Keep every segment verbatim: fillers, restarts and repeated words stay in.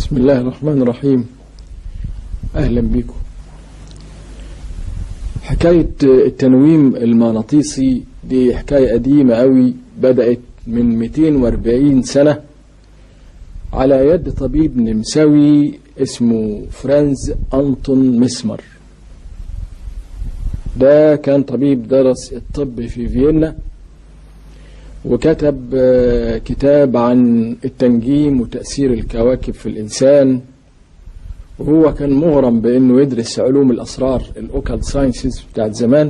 بسم الله الرحمن الرحيم. أهلا بكم. حكاية التنويم المغناطيسي دي حكاية قديمة قوي، بدأت من مئتين وأربعين سنة على يد طبيب نمساوي اسمه فرانز أنتون مسمر. ده كان طبيب درس الطب في فيينا، وكتب كتاب عن التنجيم وتأثير الكواكب في الإنسان، وهو كان مغرم بأنه يدرس علوم الأسرار الأوكالت ساينسز بتاعت زمان،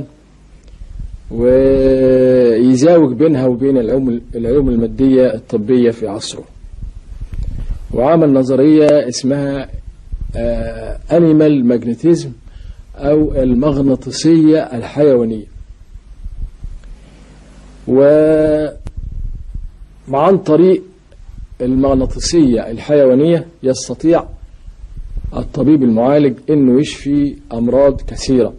ويزاوج بينها وبين العلوم العلوم المادية الطبية في عصره. وعمل نظرية اسمها أنيمال ماجنتيزم أو المغناطيسية الحيوانية. وعن طريق المغناطيسية الحيوانية يستطيع الطبيب المعالج أنه يشفي أمراض كثيرة.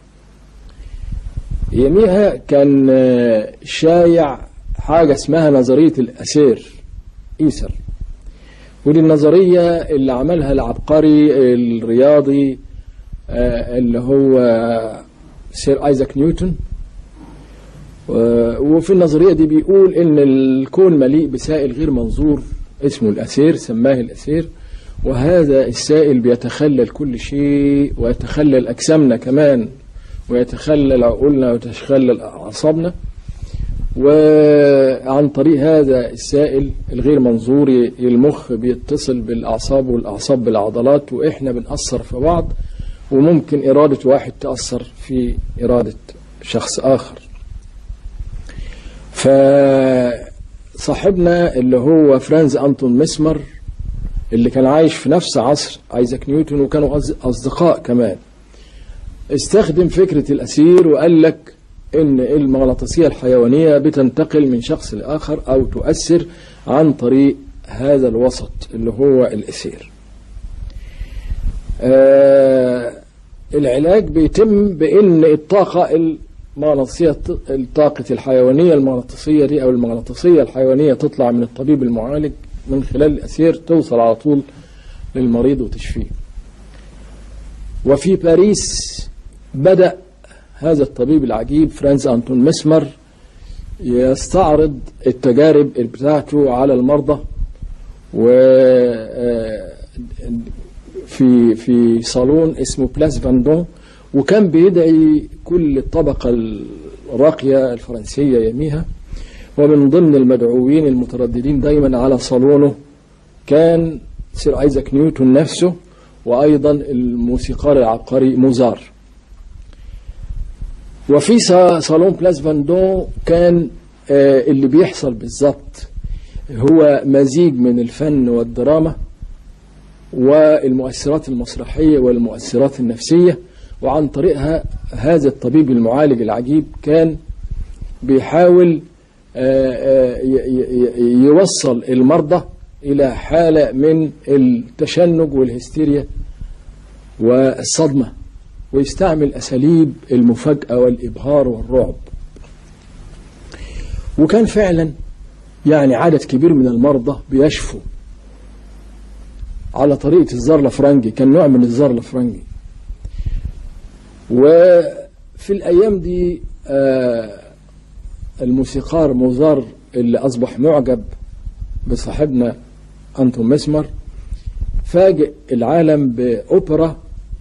يميها كان شايع حاجة اسمها نظرية الأسير إيسر، ودي النظرية اللي عملها العبقري الرياضي اللي هو سير آيزاك نيوتن. وفي النظرية دي بيقول إن الكون مليء بسائل غير منظور اسمه الأسير، سماه الأسير، وهذا السائل بيتخلل كل شيء ويتخلل أجسامنا كمان، ويتخلل عقولنا ويتخلل أعصابنا. وعن طريق هذا السائل الغير منظور المخ بيتصل بالأعصاب والأعصاب بالعضلات، وإحنا بنأثر في بعض، وممكن إرادة واحد تأثر في إرادة شخص آخر. فصاحبنا اللي هو فرانز أنتون مسمر اللي كان عايش في نفس عصر آيزاك نيوتن وكانوا أصدقاء كمان، استخدم فكرة الأسير وقال لك إن المغناطيسية الحيوانية بتنتقل من شخص لآخر أو تؤثر عن طريق هذا الوسط اللي هو الأسير. آه العلاج بيتم بإن الطاقة المغناطيسية الطاقة الحيوانية المغناطيسية دي أو المغناطيسية الحيوانية تطلع من الطبيب المعالج من خلال الأسير، توصل على طول للمريض وتشفيه. وفي باريس بدأ هذا الطبيب العجيب فرانز أنتون مسمر يستعرض التجارب بتاعته على المرضى، وفي في صالون اسمه بلاس فاندون، وكان بيدعي كل الطبقة الراقية الفرنسية يميها. ومن ضمن المدعوين المترددين دايما على صالونه كان سير آيزاك نيوتن نفسه، وأيضا الموسيقار العبقري موزار. وفي صالون بلاس فاندون كان اللي بيحصل بالضبط هو مزيج من الفن والدراما والمؤثرات المسرحية والمؤثرات النفسية. وعن طريقها هذا الطبيب المعالج العجيب كان بيحاول يوصل المرضى إلى حالة من التشنج والهستيريا والصدمة، ويستعمل أساليب المفاجأة والإبهار والرعب. وكان فعلا يعني عدد كبير من المرضى بيشفوا على طريقة الزار الفرنجي، كان نوع من الزار الفرنجي. وفي الأيام دي الموسيقار موزار اللي أصبح معجب بصاحبنا أنتون مسمر فاجئ العالم بأوبرا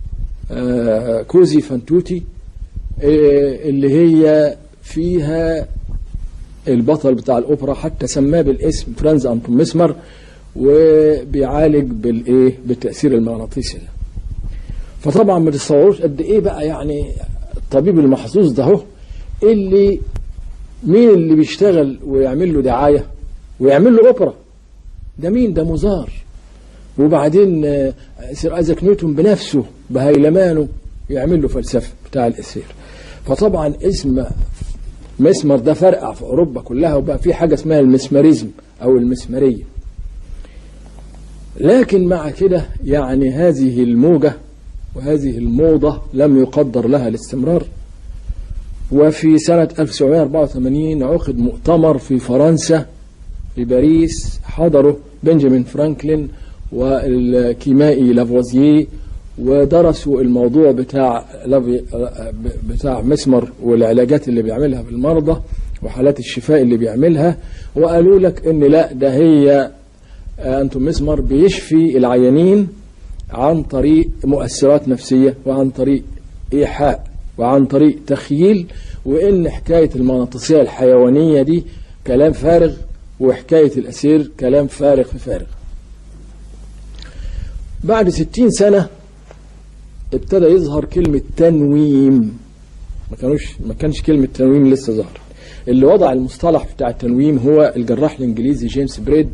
كوزي فانتوتي اللي هي فيها البطل بتاع الأوبرا حتى سماه بالاسم فرانز أنتون مسمر، وبيعالج بالإيه بالتأثير المغناطيسي ده. فطبعا ما تتصوروش قد إيه بقى يعني الطبيب المحظوظ ده هو اللي مين اللي بيشتغل ويعمل له دعاية ويعمل له أوبرا؟ ده مين؟ ده موزار. وبعدين سير آيزاك نيوتن بنفسه بهيلمانه يعمل له فلسفة بتاع الأسير. فطبعا اسم مسمر ده فرقع في أوروبا كلها، وبقى في حاجة اسمها المسمريزم أو المسمرية. لكن مع كده يعني هذه الموجة وهذه الموضة لم يقدر لها الاستمرار. وفي سنة ألف وتسعمائة وأربعة وثمانين عقد مؤتمر في فرنسا في باريس، حضره بنجامين فرانكلين والكيمائي لافوازييه، ودرسوا الموضوع بتاع بتاع مسمر والعلاجات اللي بيعملها بالمرضى وحالات الشفاء اللي بيعملها، وقالوا لك ان لا، ده هي أنتم مسمر بيشفي العيانين عن طريق مؤثرات نفسية وعن طريق إيحاء وعن طريق تخييل، وإن حكاية المغناطيسية الحيوانية دي كلام فارغ، وحكاية الأسير كلام فارغ في فارغ. بعد ستين سنة ابتدى يظهر كلمة تنويم. ما كانوش ما كانش كلمة تنويم لسه ظهر. اللي وضع المصطلح بتاع التنويم هو الجراح الإنجليزي جيمس بريد.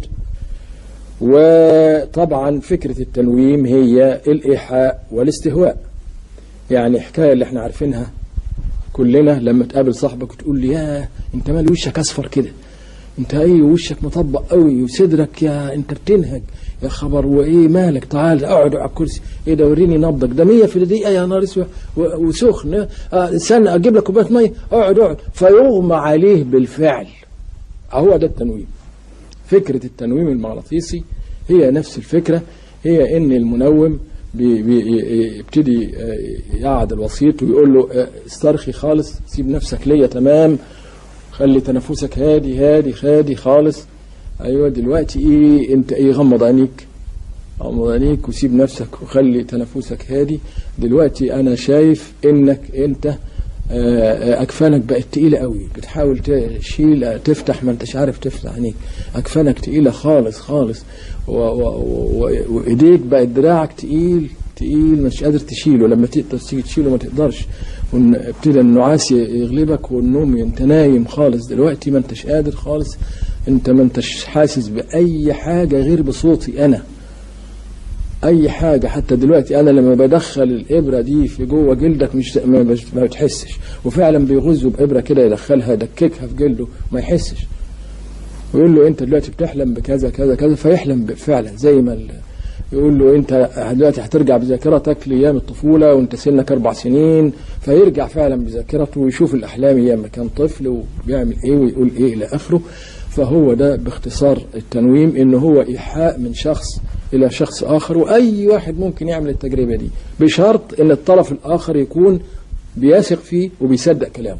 وطبعا فكرة التنويم هي الإيحاء والاستهواء. يعني حكاية اللي احنا عارفينها كلنا، لما تقابل صاحبك وتقول لي يا انت مال وشك اصفر كده، انت ايه وشك مطبق قوي وصدرك يا انت بتنهج يا خبر، وايه مالك، تعال اقعد على الكرسي، ايه ده وريني نبضك، ده مية في الدقيقة يا نهار اسود وسخن، استنى اجيب لك كوباية مية، اقعد اقعد، فيغمى عليه بالفعل. اهو ده التنويم. فكرة التنويم المغناطيسي هي نفس الفكرة، هي ان المنوم بيبتدي يقعد الوسيط ويقول له استرخي خالص، سيب نفسك ليا تمام، خلي تنفسك هادي هادي هادي خالص. ايوه دلوقتي ايه انت ايه، غمض عينيك غمض عينيك وسيب نفسك وخلي تنفسك هادي. دلوقتي انا شايف انك انت اكفانك بقت تقيله قوي، بتحاول تشيل تفتح ما انتش عارف تفتح عينيك، اكفانك تقيله خالص خالص، وايديك بقت دراعك تقيل تقيل مش قادر تشيله، لما تقدر تيجي تشيله ما تقدرش، وابتدى النعاس يغلبك والنوم، انت نايم خالص دلوقتي ما انتش قادر خالص، انت ما انتش حاسس باي حاجه غير بصوتي انا، اي حاجه. حتى دلوقتي انا لما بدخل الابره دي في جوه جلدك مش ما بتحسش، وفعلا بيغزوا بابره كده يدخلها يدككها في جلده ما يحسش، ويقول له انت دلوقتي بتحلم بكذا كذا كذا، فيحلم فعلا زي ما يقول له انت دلوقتي هترجع بذاكرتك لايام الطفوله وانت سنك اربع سنين، فيرجع فعلا بذاكرته ويشوف الاحلام ايام ما كان طفل وبيعمل ايه ويقول ايه الى اخره. فهو ده باختصار التنويم، انه هو ايحاء من شخص الى شخص اخر، واي واحد ممكن يعمل التجربه دي بشرط ان الطرف الاخر يكون بيثق فيه وبيصدق كلامه.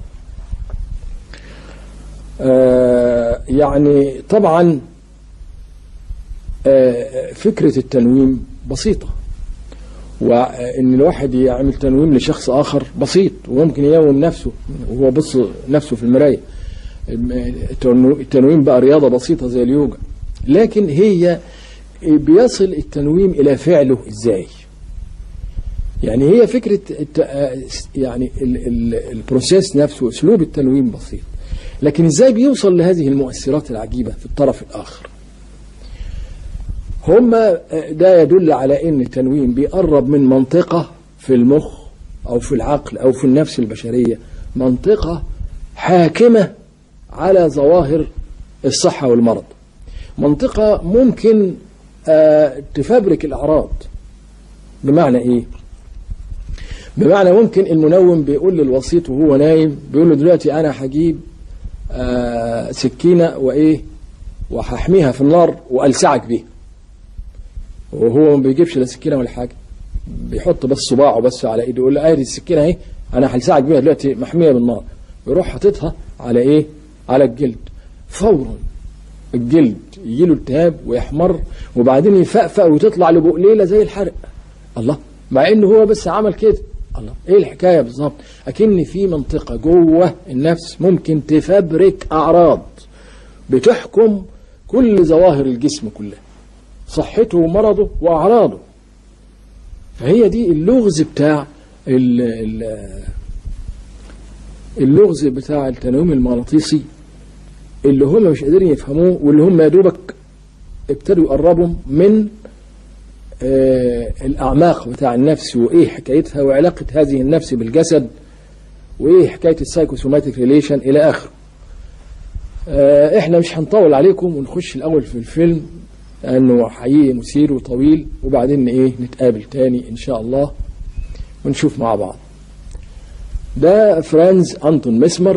آه يعني طبعا آه فكرة التنويم بسيطة، وان الواحد يعمل تنويم لشخص اخر بسيط، وممكن ينوم نفسه وهو بص نفسه في المراية. التنويم بقى رياضة بسيطة زي اليوجا، لكن هي بيصل التنويم الى فعله ازاي؟ يعني هي فكرة يعني البروسيس نفسه، اسلوب التنويم بسيط، لكن ازاي بيوصل لهذه المؤثرات العجيبة في الطرف الاخر؟ هما ده يدل على ان التنويم بيقرب من منطقة في المخ او في العقل او في النفس البشرية، منطقة حاكمة على ظواهر الصحة والمرض، منطقة ممكن آه تفبرك الأعراض. بمعنى إيه؟ بمعنى ممكن المنوم بيقول للوسيط وهو نايم، بيقول له دلوقتي أنا هجيب آه سكينة وإيه وهحميها في النار وألسعك بيها، وهو ما بيجيبش لا سكينة ولا حاجة، بيحط بس صباعه بس على إيده، يقول له آه دي السكينة أهي أنا هلسعك بيها دلوقتي محمية بالنار، يروح حاططها على إيه؟ على الجلد. فورا الجلد يجيله التهاب ويحمر، وبعدين يفقفق وتطلع له بقليله زي الحرق. الله، مع انه هو بس عمل كده. الله، ايه الحكايه بالظبط؟ اكن في منطقه جوه النفس ممكن تفبرك اعراض بتحكم كل ظواهر الجسم كلها، صحته ومرضه واعراضه. فهي دي اللغز بتاع اللغز بتاع التنويم المغناطيسي اللي هم مش قادرين يفهموه، واللي هم يا دوبك ابتدوا يقربوا من آه الأعماق بتاع النفس، وإيه حكايتها وعلاقة هذه النفس بالجسد، وإيه حكاية السايكوسوماتيك ريليشن إلى آخره. آه إحنا مش هنطول عليكم ونخش الأول في الفيلم لأنه حقيقي مثير وطويل، وبعدين إيه نتقابل تاني إن شاء الله ونشوف مع بعض. ده فرانز أنتون مسمر،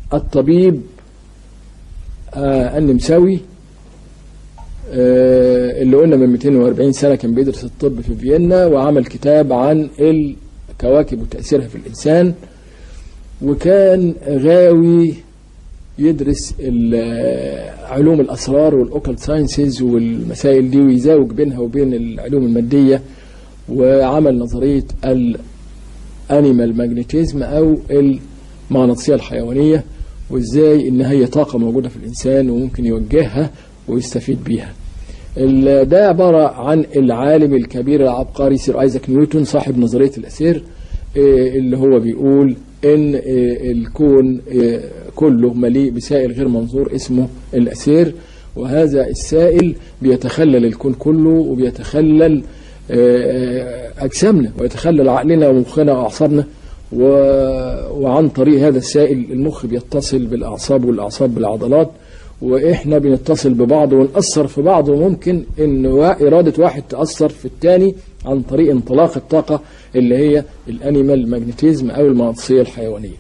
الطبيب آه النمساوي، آه اللي قلنا من مئتين وأربعين سنة كان بيدرس الطب في فيينا، وعمل كتاب عن الكواكب وتأثيرها في الإنسان، وكان غاوي يدرس علوم الأسرار والأوكلت ساينسز والمسائل دي، ويزاوج بينها وبين العلوم المادية، وعمل نظرية الانيمال ماجنتيزم أو المغناطيسية الحيوانية، وإزاي إن هي طاقة موجودة في الإنسان وممكن يوجهها ويستفيد بيها. ده عبارة عن العالم الكبير العبقري سير آيزاك نيوتن صاحب نظرية الأسير، اللي هو بيقول إن الكون كله مليء بسائل غير منظور اسمه الأسير، وهذا السائل بيتخلل الكون كله وبيتخلل أجسامنا ويتخلل عقلنا ومخنا وأعصابنا، وعن طريق هذا السائل المخ بيتصل بالأعصاب والأعصاب بالعضلات، وإحنا بنتصل ببعض ونأثر في بعض، وممكن إن إرادة واحد تأثر في الثاني عن طريق انطلاق الطاقة اللي هي الانيمال ماجنتيزم أو المغناطيسية الحيوانية.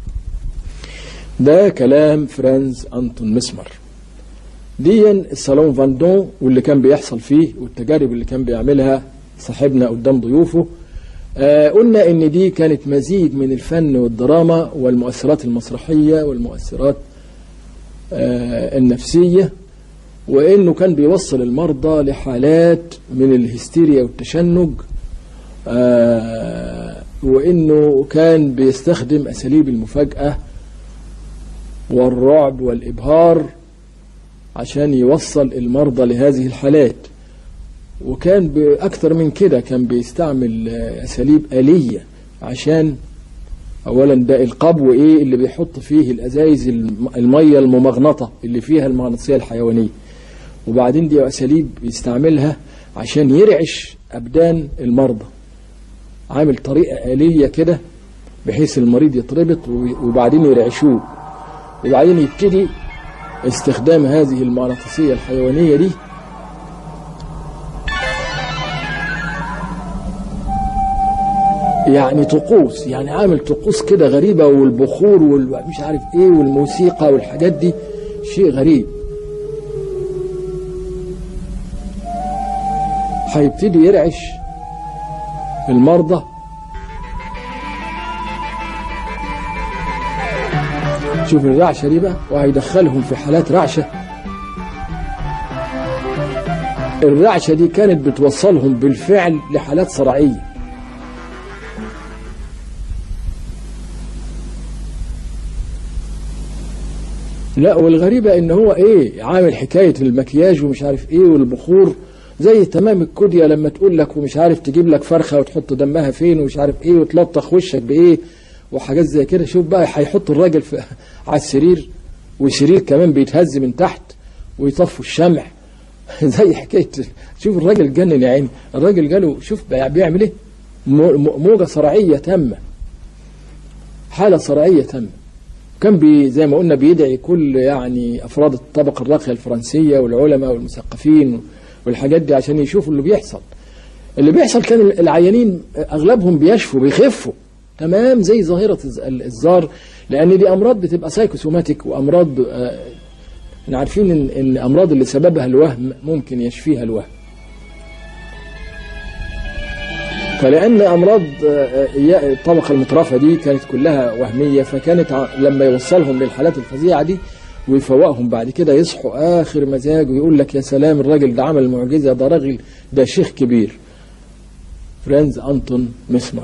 ده كلام فرانز أنتون مسمر. ديا الصالون فاندون واللي كان بيحصل فيه والتجارب اللي كان بيعملها صاحبنا قدام ضيوفه، آه قلنا إن دي كانت مزيج من الفن والدراما والمؤثرات المسرحية والمؤثرات آه النفسية، وإنه كان بيوصل المرضى لحالات من الهستيريا والتشنج، آه وإنه كان بيستخدم أساليب المفاجأة والرعب والإبهار عشان يوصل المرضى لهذه الحالات. وكان بأكثر من كده كان بيستعمل أساليب آلية عشان أولا ده القبو إيه اللي بيحط فيه الأزايز المية الممغنطة اللي فيها المغناطيسية الحيوانية، وبعدين دي أساليب بيستعملها عشان يرعش أبدان المرضى، عامل طريقة آلية كده بحيث المريض يتربط وبعدين يرعشوه، وبعدين يبتدي استخدام هذه المغناطيسية الحيوانية دي يعني طقوس، يعني عامل طقوس كده غريبة، والبخور والمش عارف ايه والموسيقى والحاجات دي شيء غريب. هيبتدي يرعش المرضى. شوف الرعشة دي بقى، وهيدخلهم في حالات رعشة. الرعشة دي كانت بتوصلهم بالفعل لحالات صرعية. لا، والغريبة ان هو ايه عامل حكاية المكياج ومش عارف ايه والبخور، زي تمام الكوديا لما تقول لك ومش عارف تجيب لك فرخة وتحط دمها فين ومش عارف ايه وتلطخ وشك بايه وحاجات زي كده. شوف بقى هيحط الراجل في على السرير، والسرير كمان بيتهز من تحت ويطفوا الشمع زي حكاية. شوف الراجل اتجنن يا عيني، الراجل جاله شوف بيعمل ايه، موجة صرعية تامة، حالة صرعية تامة. كان بي زي ما قلنا بيدعي كل يعني أفراد الطبقة الراقية الفرنسية والعلماء والمثقفين والحاجات دي عشان يشوفوا اللي بيحصل. اللي بيحصل كان العيانين أغلبهم بيشفوا بيخفوا تمام زي ظاهرة الزار، لأن دي أمراض بتبقى سايكوسوماتيك وأمراض آه عارفين إن الأمراض اللي سببها الوهم ممكن يشفيها الوهم. فلأن أمراض الطبقة المترفة دي كانت كلها وهمية، فكانت لما يوصلهم للحالات الفظيعة دي ويفوقهم بعد كده يصحوا آخر مزاج ويقول لك يا سلام الراجل ده عمل معجزة، ده راجل ده شيخ كبير. فرانز أنتون مسمر.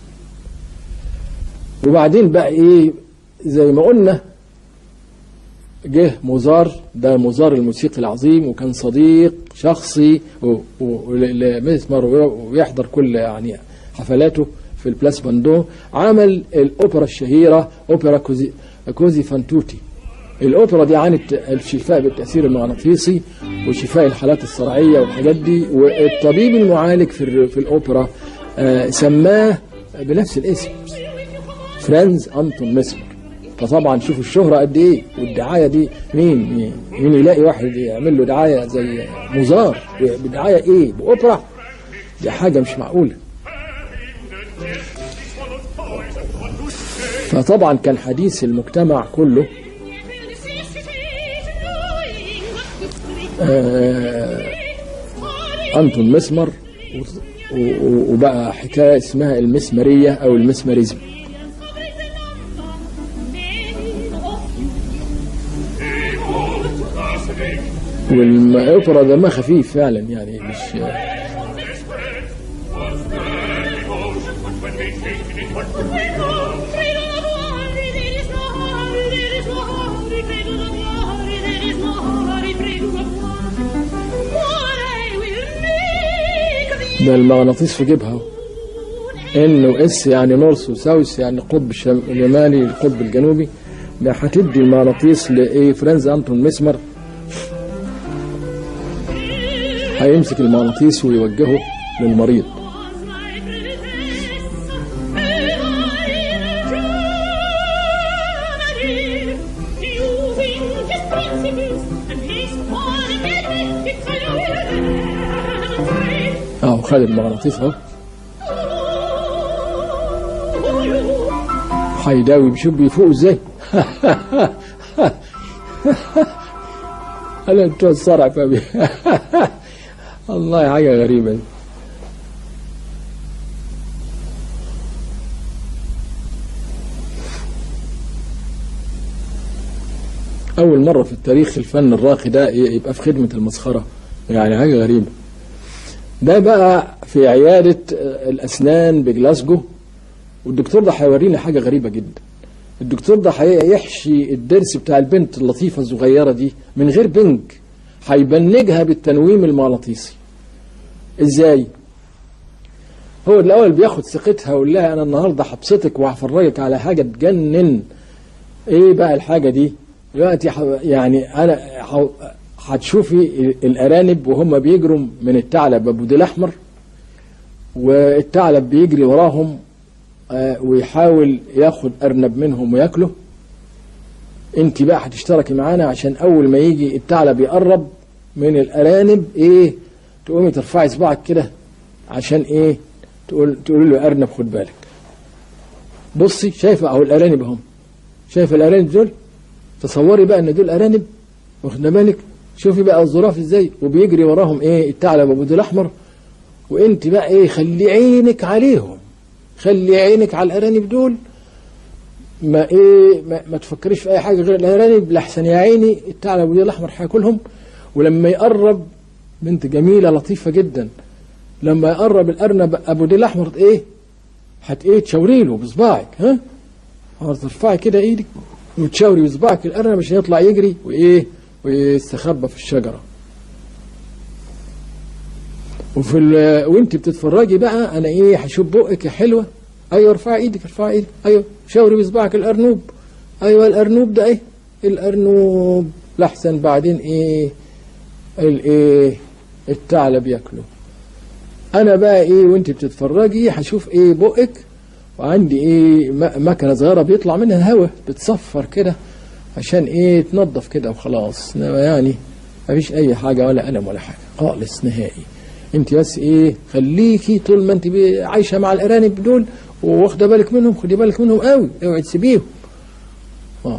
وبعدين بقى إيه زي ما قلنا جه موزار، ده موزار الموسيقي العظيم وكان صديق شخصي لمسمر ويحضر كل يعني حفلاته في البلاس باندو. عمل الأوبرا الشهيرة أوبرا كوزي, كوزي فانتوتي. الأوبرا دي عانت الشفاء بالتأثير المغناطيسي وشفاء الحالات الصرعية والحاجات دي، والطبيب المعالج في, في الأوبرا آه سماه بنفس الاسم فرانز أنتون مسمر. فطبعا شوفوا الشهرة قد ايه والدعاية دي، مين مين يلاقي واحد يعمل له دعاية زي موزار بدعاية ايه بأوبرا؟ دي حاجة مش معقولة. فطبعا كان حديث المجتمع كله آه أنتون مسمر، وبقى حكاية اسمها المسمرية أو المسمريزم. والأوبرا دمها خفيف فعلا، يعني مش ده المغناطيس في جيبها، ان واس يعني نورث وساوث يعني القطب الشمالي القطب الجنوبي. ده هتدي المغناطيس لايه؟ فرانز أنتون مسمر هيمسك المغناطيس ويوجهه للمريض. اهو خد المغناطيس اهو، هيداوي بيشوف بيفوق ازاي. قال انتوا الصرع فبي. والله حاجه غريبه دي. اول مره في التاريخ الفن الراقي ده يبقى في خدمه المسخره، يعني حاجه غريبه. ده بقى في عياده الاسنان بجلاسجو، والدكتور ده هيورينا حاجه غريبه جدا. الدكتور ده هيحشي الضرس بتاع البنت اللطيفه الصغيره دي من غير بنج، هيبنجها بالتنويم المغناطيسي. ازاي؟ هو الاول بياخد ثقتها ويقول لها انا النهارده هبسطك وهفرجك على حاجه تجنن. ايه بقى الحاجه دي؟ دلوقتي يعني انا هتشوفي الارانب وهم بيجروا من الثعلب ابو ديل احمر، والثعلب بيجري وراهم ويحاول ياخد ارنب منهم وياكله. انت بقى هتشتركي معانا عشان اول ما يجي الثعلب يقرب من الارانب ايه تقومي ترفعي صباعك كده عشان ايه تقول تقول له ارنب خد بالك. بصي شايفه اهو الارانب اهم، شايفه الارانب دول؟ تصوري بقى ان دول ارانب، واخد بالك؟ شوفي بقى الظراف ازاي وبيجري وراهم ايه الثعلب ابو ديل احمر، وانت بقى ايه خلي عينك عليهم، خلي عينك على الارانب دول، ما ايه ما, ما تفكريش في اي حاجه غير الارانب، لحسن يا عيني الثعلب ابو ديل الاحمر هياكلهم. ولما يقرب بنت جميله لطيفه جدا، لما يقرب الارنب ابو ديل الاحمر ايه هت ايه تشاوري له بصباعك، ها هترفعي كده ايدك وتشاوري بصباعك الارنب عشان يطلع يجري وايه ويستخبى في الشجره. وفي وانت بتتفرجي بقى انا ايه هشوف بقك يا حلوه، ايوه ارفعي ايدك ارفعي ايدك، ايوه شاوري بصباعك الارنوب، ايوه الارنوب ده ايه الارنوب، لحسن بعدين ايه الايه الثعلب ياكله. انا بقى ايه وانت بتتفرجي هشوف ايه بقك، وعندي ايه مكنه صغيره بيطلع منها هواء بتصفر كده عشان ايه تنظف كده وخلاص، يعني مفيش اي حاجه ولا الم ولا حاجه خالص نهائي. انت بس ايه خليكي طول ما انت عايشه مع الارانب دول واخده بالك منهم، خدي بالك منهم قوي، اوعي تسيبيهم. اه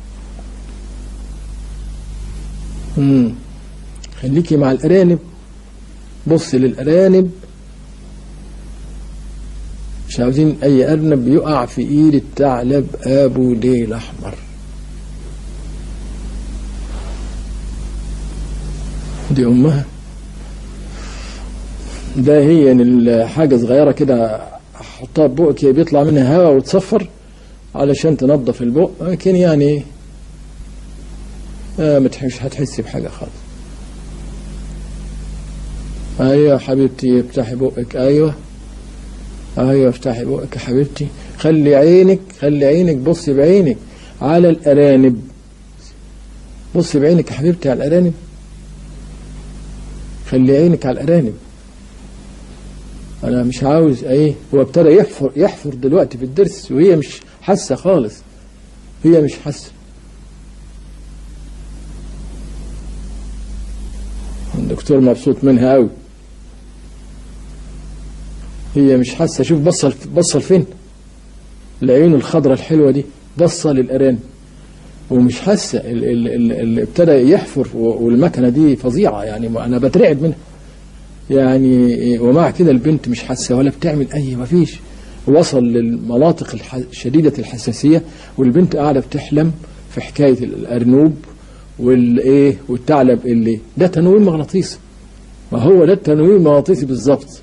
امم خليكي مع الارانب، بصي للارانب، مش عاوزين اي ارنب يقع في ايد الثعلب ابو ديل احمر. دي امها، ده هي الحاجه صغيره كده احطها ببقك بيطلع منها هواء وتصفر علشان تنظف البق، لكن يعني آه مش هتحسي بحاجه خالص. ايوه حبيبتي افتحي بقك، ايوه ايوه افتحي بقك يا حبيبتي، خلي عينك خلي عينك بصي بعينك على الارانب، بصي بعينك يا حبيبتي على الارانب، خلي عينك على الارانب. انا مش عاوز ايه، هو ابتدى يحفر يحفر دلوقتي في الضرس وهي مش حاسه خالص، هي مش حاسه. الدكتور مبسوط منها قوي، هي مش حاسه. شوف بصل بصل فين العين الخضراء الحلوه دي، بصه للارانب ومش حاسه. اللي ابتدى يحفر، والمكنه دي فظيعه يعني انا بترعب منها، يعني ومع كده البنت مش حاسة ولا بتعمل أي، مفيش، وصل للمناطق الح... شديدة الحساسية، والبنت قاعدة بتحلم في حكاية الأرنوب والإيه والثعلب اللي ده تنويم مغناطيسي. ما هو ده التنويم المغناطيسي بالظبط،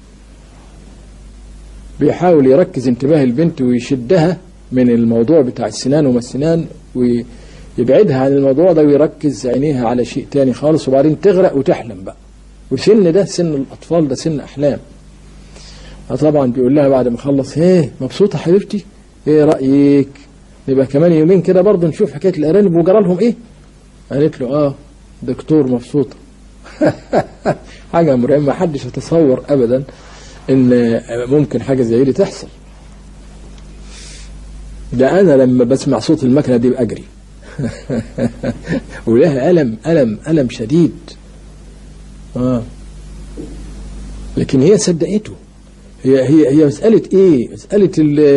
بيحاول يركز انتباه البنت ويشدها من الموضوع بتاع السنان وما السنان، ويبعدها عن الموضوع ده ويركز عينيها على شيء تاني خالص، وبعدين تغرق وتحلم بقى. وسن ده سن الأطفال، ده سن أحلام. طبعا بيقول لها بعد ما خلص: ايه مبسوطة حبيبتي؟ ايه رأيك نبقى كمان يومين كده برضه نشوف حكاية الأرانب وجرى لهم ايه؟ قالت له: اه دكتور مبسوطة. حاجة مرعبة، ما حدش يتصور أبدا إن ممكن حاجة زي دي تحصل. ده أنا لما بسمع صوت المكنة دي بأجري. ولها ألم ألم ألم شديد. آه. لكن هي صدقته. هي هي هي مسألة إيه؟ مسألة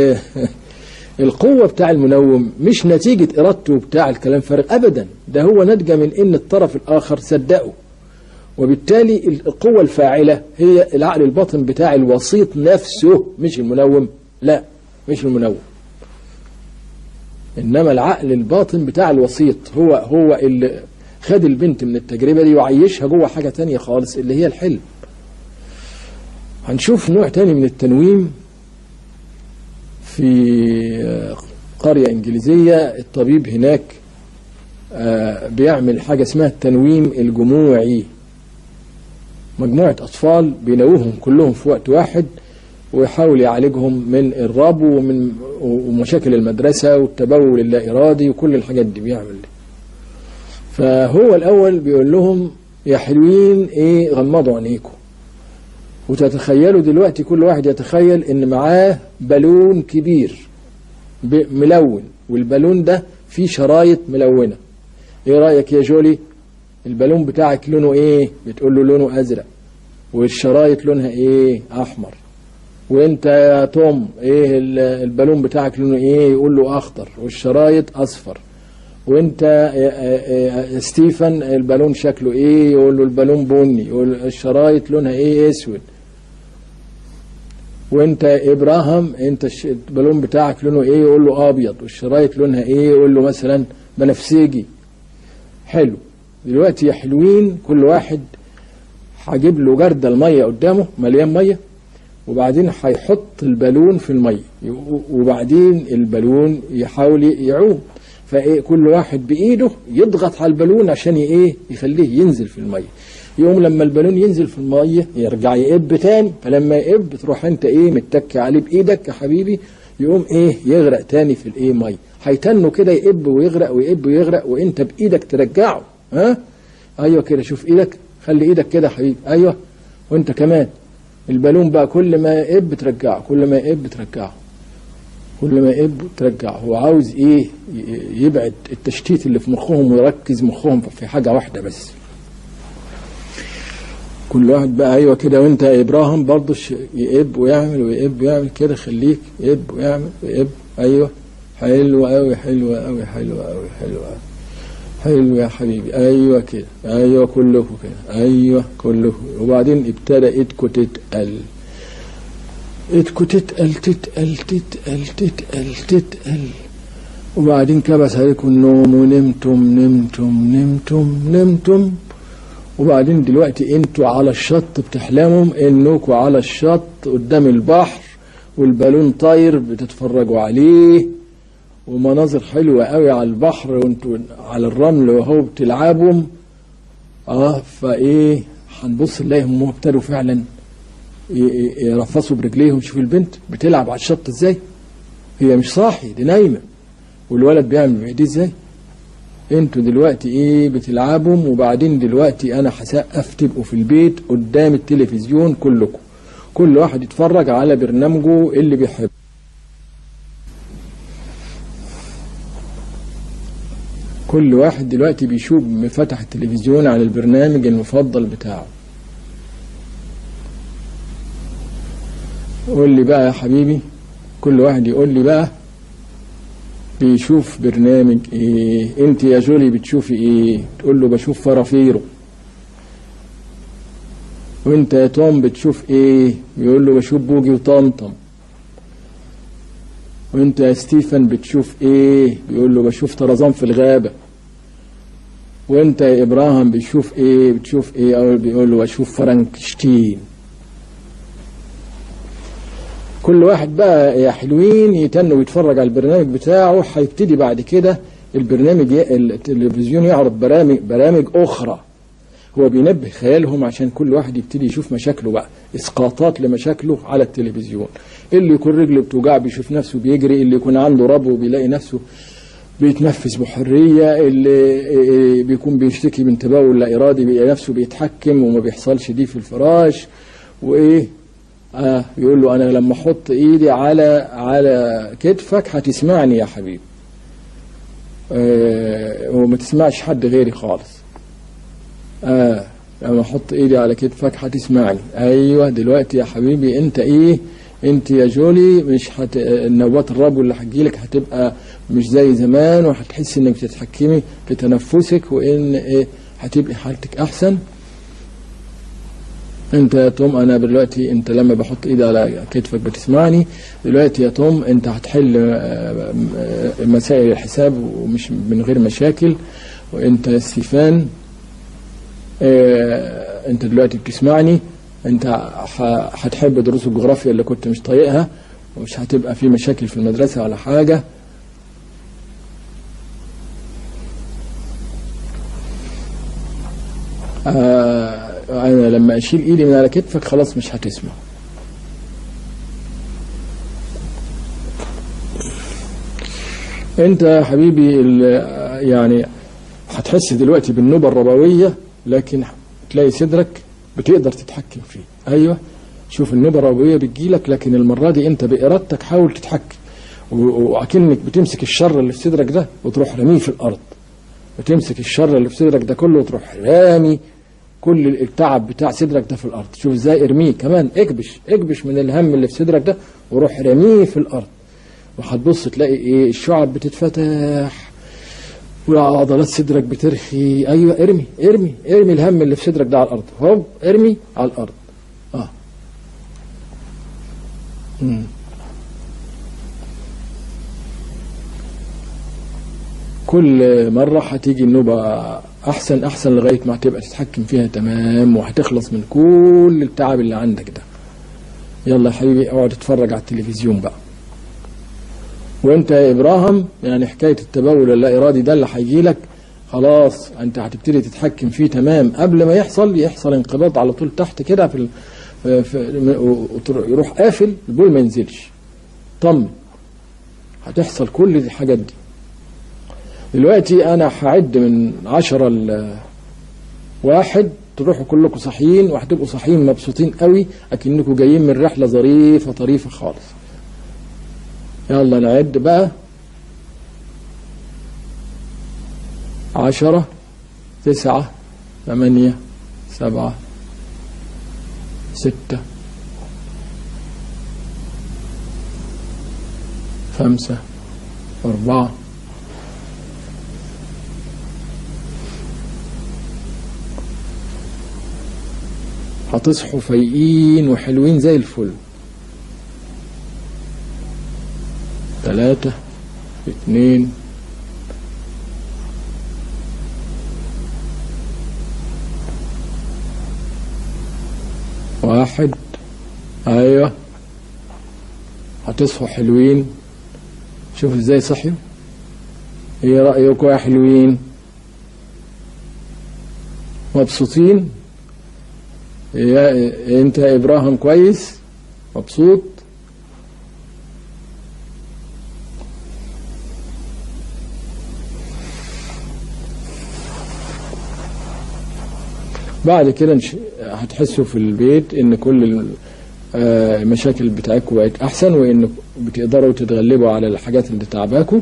القوة بتاع المنوم مش نتيجة إرادته بتاع الكلام فارغ أبدا، ده هو ناتجة من إن الطرف الآخر صدقه، وبالتالي القوة الفاعلة هي العقل الباطن بتاع الوسيط نفسه، مش المنوم. لا، مش المنوم، إنما العقل الباطن بتاع الوسيط هو هو اللي خد البنت من التجربة دي وعيشها جوه حاجة تانية خالص اللي هي الحلم. هنشوف نوع تاني من التنويم في قرية إنجليزية. الطبيب هناك بيعمل حاجة اسمها التنويم الجموعي. مجموعة أطفال بينوهم كلهم في وقت واحد، ويحاول يعالجهم من الربو ومن ومشاكل المدرسة والتبول اللا إرادي وكل الحاجات دي بيعمل دي. فهو الأول بيقول لهم: يا حلوين إيه غمضوا عينيكم وتتخيلوا دلوقتي، كل واحد يتخيل إن معاه بالون كبير ملون، والبالون ده فيه شرايط ملونة. إيه رأيك يا جولي؟ البالون بتاعك لونه إيه؟ بتقول له لونه أزرق، والشرايط لونها إيه؟ أحمر. وانت يا توم ايه البالون بتاعك لونه ايه؟ يقول له اخضر والشرايط اصفر. وانت يا ستيفن البالون شكله ايه؟ يقول له البالون بني، يقول الشرايط لونها ايه؟ اسود. وانت ابراهيم انت البالون بتاعك لونه ايه؟ يقول له ابيض والشرايط لونها ايه؟ يقول له مثلا بنفسجي. حلو. دلوقتي يا حلوين كل واحد هجيب له جردل الميه قدامه مليان ميه، وبعدين هيحط البالون في الميه، وبعدين البالون يحاول يعوم، فايه كل واحد بايده يضغط على البالون عشان ايه؟ يخليه ينزل في الميه. يقوم لما البالون ينزل في الميه يرجع يقب تاني، فلما يقب تروح انت ايه متكي عليه بايدك يا حبيبي، يقوم ايه يغرق تاني في الايه ميه. هيتنوا كده يقب ويغرق ويقب ويغرق، وانت بايدك ترجعه. ها ايوه كده، شوف ايدك، خلي ايدك كده يا حبيبي، ايوه. وانت كمان البالون بقى كل ما يقب ترجعه، كل ما يقب ترجعه، كل ما يقب ترجعه. هو عاوز ايه؟ يبعد التشتيت اللي في مخهم ويركز مخهم في حاجة واحدة بس. كل واحد بقى ايوه كده. وانت يا ابراهيم برضه يقب ويعمل ويقب ويعمل كده، خليك يقب ويعمل ويقب. ايوه حلو قوي حلو قوي حلو قوي حلو قوي حلو يا حبيبي، ايوه كده، ايوه كلكم كده، ايوه كلكم. وبعدين ابتدى ايدكم تتقل، ايدكم تتقل تتقل تتقل تتقل تتقل، وبعدين كبس عليكم النوم ونمتم نمتم نمتم نمتم. وبعدين دلوقتي انتوا على الشط بتحلموا انكم على الشط قدام البحر والبالون طاير بتتفرجوا عليه، ومناظر حلوة قوي على البحر وانتوا على الرمل وهو بتلعبوا. اه فايه هنبص نلاقيهم ابتدوا فعلا يرفصوا برجليهم. شوف البنت بتلعب على الشط ازاي، هي مش صاحي دي نايمة، والولد بيعمل بايديه ازاي. انتوا دلوقتي ايه بتلعبوا، وبعدين دلوقتي انا هسقف تبقوا في البيت قدام التلفزيون كلكم، كل واحد يتفرج على برنامجه اللي بيحبه. كل واحد دلوقتي بيشوف فتح التلفزيون على البرنامج المفضل بتاعه. قول لي بقى يا حبيبي، كل واحد يقول لي بقى بيشوف برنامج ايه. انت يا جولي بتشوفي ايه؟ تقول له بشوف فرافيرو. وانت يا توم بتشوف ايه؟ بيقول له بشوف بوجي وطمطم. وانت يا ستيفن بتشوف ايه؟ بيقول له بشوف طرزان في الغابة. وانت يا ابراهيم بتشوف ايه؟ بتشوف ايه؟ او بيقول له بشوف فرانكشتين. كل واحد بقى يا حلوين يتنوا ويتفرج على البرنامج بتاعه. هيبتدي بعد كده البرنامج التلفزيون يعرض برامج برامج اخرى. هو بينبه خيالهم عشان كل واحد يبتدي يشوف مشاكله بقى، اسقاطات لمشاكله على التلفزيون. اللي يكون رجله بتوجع بيشوف نفسه بيجري، اللي يكون عنده ربو بيلاقي نفسه بيتنفس بحرية، اللي بيكون بيشتكي من تبول لا إرادي بيلاقي نفسه بيتحكم وما بيحصلش دي في الفراش. وإيه آه يقول له أنا لما أحط إيدي على على كتفك هتسمعني يا حبيبي، آه وما تسمعش حد غيري خالص. آه لما أحط إيدي على كتفك هتسمعني. أيوة دلوقتي يا حبيبي أنت إيه؟ أنت يا جولي مش هت... النوبات الربو اللي هتجيلك هتبقى مش زي زمان، وهتحس إنك بتتحكمي في تنفسك، وإن إيه هتبقي حالتك أحسن. انت يا توم انا دلوقتي انت لما بحط ايدي على كتفك بتسمعني. دلوقتي يا توم انت هتحل مسائل الحساب ومش من غير مشاكل. وانت يا ستيفان اه انت دلوقتي بتسمعني. انت هتحب دروس الجغرافيا اللي كنت مش طايقها، ومش هتبقى في مشاكل في المدرسة ولا حاجة. اه أنا لما أشيل إيدي من على كتفك خلاص مش هتسمع. أنت يا حبيبي يعني هتحس دلوقتي بالنوبة الربوية، لكن تلاقي صدرك بتقدر تتحكم فيه. أيوة شوف النوبة الربوية بتجيلك، لكن المرة دي أنت بإرادتك حاول تتحكم، وأكنك بتمسك الشر اللي في صدرك ده وتروح رميه في الأرض، وتمسك الشر اللي في صدرك ده كله وتروح رامي كل التعب بتاع صدرك ده في الارض. شوف ازاي ارميه كمان، اكبش اكبش من الهم اللي في صدرك ده وروح رميه في الارض، وهتبص تلاقي ايه الشعب بتتفتح وعضلات صدرك بترخي. ايوه ارمي ارمي ارمي الهم اللي في صدرك ده على الارض، هوب ارمي على الارض. اه امم كل مرة هتيجي النوبة أحسن أحسن لغاية ما هتبقى تتحكم فيها تمام، وهتخلص من كل التعب اللي عندك ده. يلا يا حبيبي اقعد اتفرج على التلفزيون بقى. وانت يا إبراهيم يعني حكاية التبول اللا إرادي ده اللي هيجيلك خلاص أنت هتبتدي تتحكم فيه تمام. قبل ما يحصل يحصل انقباض على طول تحت كده في, في, في يروح قافل البول ما ينزلش. طمن هتحصل كل الحاجات دي. دلوقتي انا هعد من عشرة لواحد، تروحوا كلكم صاحيين وهتبقوا صاحيين مبسوطين قوي اكنكم جايين من رحلة ظريفة طريفة خالص. يلا نعد بقى. عشرة تسعة ثمانية سبعة ستة خمسة أربعة هتصحوا فايقين وحلوين زي الفل. ثلاثة اثنين واحد. ايوه هتصحوا حلوين. شوف ازاي صحيوا. ايه رأيكم يا حلوين؟ مبسوطين؟ يا انت يا ابراهيم كويس مبسوط؟ بعد كده هتحسوا في البيت ان كل المشاكل بتاعتكم بقت احسن، وان بتقدروا تتغلبوا على الحاجات اللي تعباكم.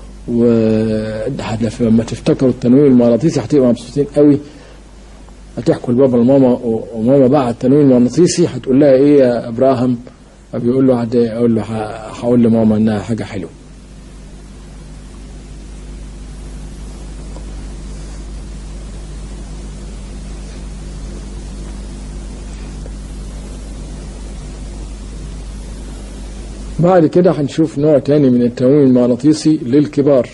ولما تفتكروا التنويم المغناطيسي هتبقوا مبسوطين قوي. هتحكوا لبابا وماما، وماما بقى التنويم المغناطيسي هتقول لها ايه يا ابراهيم؟ بيقول له هقول له هقول لماما انها حاجه حلوه. بعد كده هنشوف نوع تاني من التنويم المغناطيسي للكبار.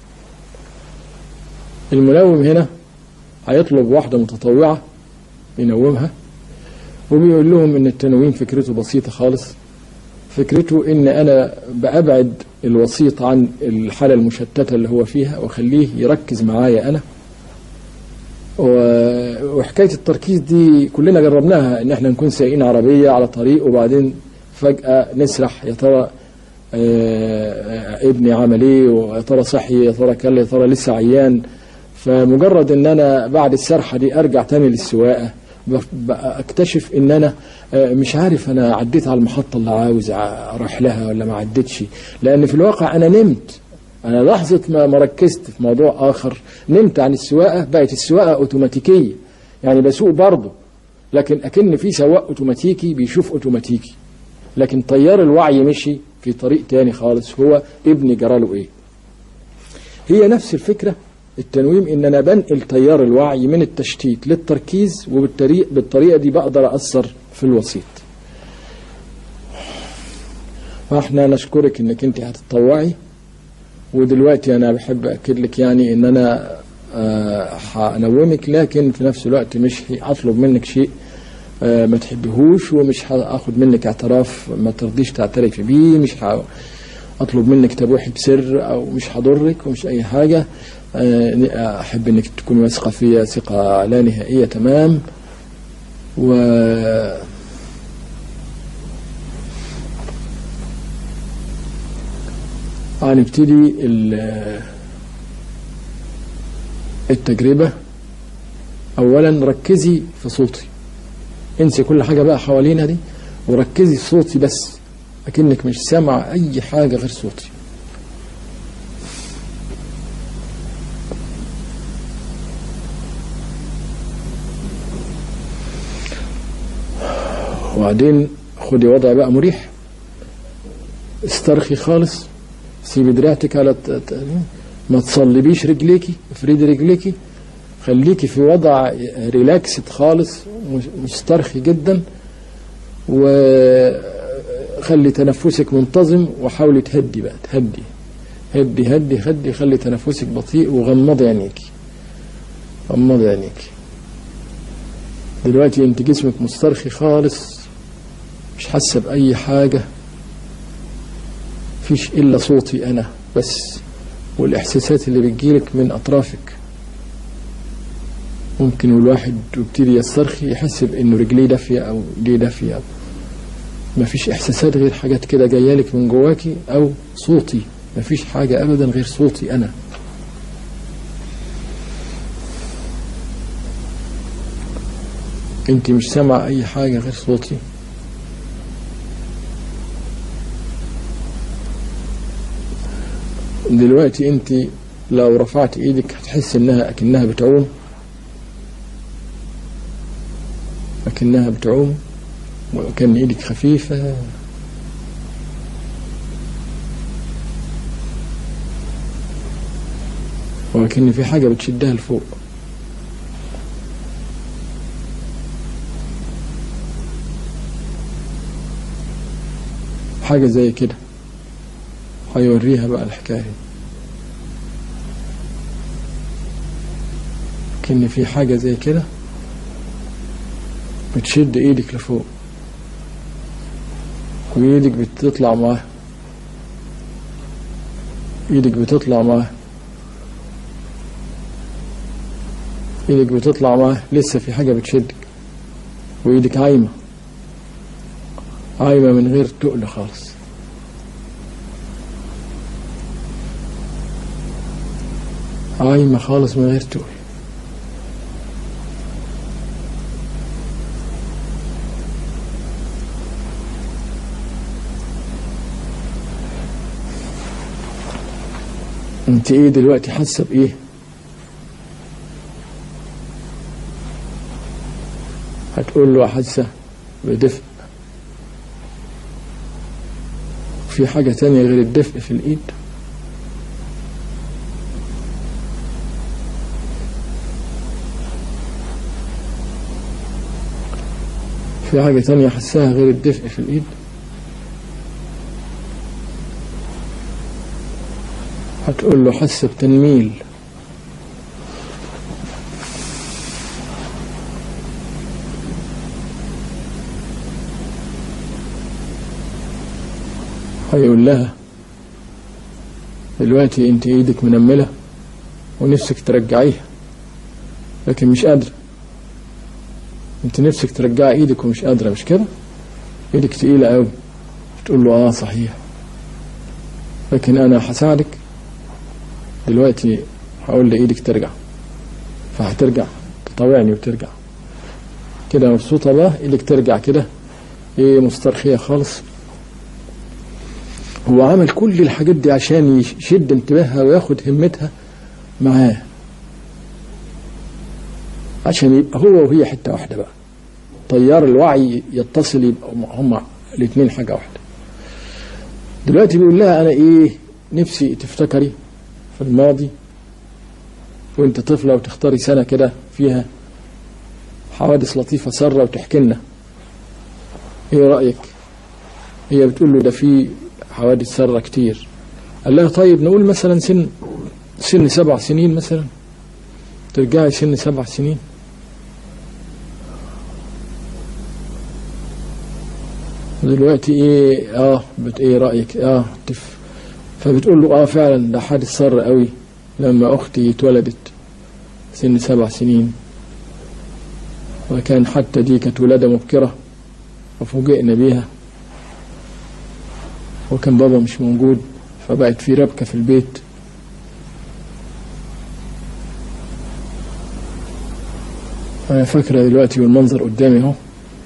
المنوم هنا هيطلب واحدة متطوعة ينومها، وبيقول لهم ان التنويم فكرته بسيطة خالص. فكرته ان انا بأبعد الوسيط عن الحالة المشتتة اللي هو فيها واخليه يركز معايا انا. وحكاية التركيز دي كلنا جربناها، ان احنا نكون سايقين عربية على طريق وبعدين فجأة نسرح، يا ترى ابني عمل ايه، ويا ترى صحي، يا ترى كل، يا ترى لسه عيان. فمجرد ان انا بعد السرحة دي ارجع تاني للسواقة اكتشف ان انا مش عارف انا عديت على المحطة اللي عاوز اروح لها ولا ما عدتش، لان في الواقع انا نمت. انا لحظة ما مركزت في موضوع اخر نمت عن السواقة، بقت السواقة اوتوماتيكية، يعني بسوق برضه لكن اكن في سواق اوتوماتيكي بيشوف اوتوماتيكي، لكن طيار الوعي مشي في طريق تاني خالص، هو ابني جراله ايه. هي نفس الفكرة التنويم، ان انا بنقل تيار الوعي من التشتيت للتركيز، وبالطريقة بالطريقة دي بقدر اثر في الوسيط. فاحنا نشكرك انك انت هتتطوعي، ودلوقتي انا بحب اكد لك يعني ان انا هنومك، لكن في نفس الوقت مش هطلب منك شيء ما تحبهوش، ومش هاخد منك اعتراف ما ترضيش تعترفي بيه، مش هطلب منك تبوحي بسر او مش هضرك ومش اي حاجة. احب انك تكوني واثقة فيا ثقة لا نهائية تمام. و هنبتدي التجربة. اولا ركزي في صوتي، انسي كل حاجة بقى حوالينا دي وركزي في صوتي بس، اكنك مش سامع اي حاجة غير صوتي. وبعدين خدي وضع بقى مريح، استرخي خالص، سيبي دراعتك على ما تصلبيش رجليكي، افردي رجليكي، خليكي في وضع ريلاكسد خالص، مسترخي جدا، وخلي تنفسك منتظم، وحاولي تهدي بقى، تهدي هدي هدي هدي، خلي تنفسك بطيء، وغمضي عينيكي، غمضي عينيكي. دلوقتي انت جسمك مسترخي خالص، مش حاسه باي حاجه، فيش الا صوتي انا بس والاحساسات اللي بتجيلك من اطرافك. ممكن الواحد يبتدي يسترخي يحس بانه رجليه دافيه او ايديه دافيه، مفيش احساسات غير حاجات كده جايالك من جواكي، او صوتي، مفيش حاجه ابدا غير صوتي انا. انت مش سامع اي حاجه غير صوتي. دلوقتي انت لو رفعت ايدك هتحس انها اكنها بتعوم، اكنها بتعوم، وكان ايدك خفيفة، ولكن في حاجة بتشدها لفوق. حاجة زي كده هيوريها بقى الحكاية، كأن في حاجة زي كده بتشد ايدك لفوق، وايدك بتطلع معاه، ايدك بتطلع معاه، ايدك بتطلع معاه، لسه في حاجة بتشدك، وايدك عايمة عايمة من غير تقل خالص. عايمة خالص من غير تقل. انت ايه دلوقتي حاسة بايه؟ هتقول له حاسة بدفء. في حاجة تانية غير الدفء في الايد؟ في حاجة تانية حساها غير الدفء في الايد؟ هتقول له حس بتنميل. هيقول لها دلوقتي انت ايدك منملة ونفسك ترجعيها لكن مش قادرة. انت نفسك ترجعي ايدك ومش قادرة، مش كده؟ ايدك تقيلة قوي. تقول له اه صحيح، لكن انا هساعدك دلوقتي. هقول لايدك ترجع، فهترجع تطوعني وترجع كده مبسوطة بقى. ايدك ترجع كده ايه مسترخية خالص. هو عمل كل الحاجات دي عشان يشد انتباهها وياخد همتها معاه، عشان يبقى هو وهي حتة واحدة بقى. طيار الوعي يتصل، يبقى هما الاثنين حاجة واحدة. دلوقتي بيقول لها انا ايه نفسي تفتكري في الماضي وانت طفلة وتختاري سنة كده فيها حوادث لطيفة سارة وتحكي لنا ايه رأيك. هي بتقول له ده في حوادث سارة كتير. قال لها طيب نقول مثلا سن سن سبع سنين مثلا، ترجعي سن سبع سنين. دلوقتي ايه اه بت ايه رأيك اه تف. فبتقول له اه فعلا ده حادث سار قوي لما اختي اتولدت سن سبع سنين، وكان حتى دي كانت ولادة مبكرة وفوجئنا بيها، وكان بابا مش موجود فبقت في ربكة في البيت. أنا فاكرة دلوقتي والمنظر قدامي اهو.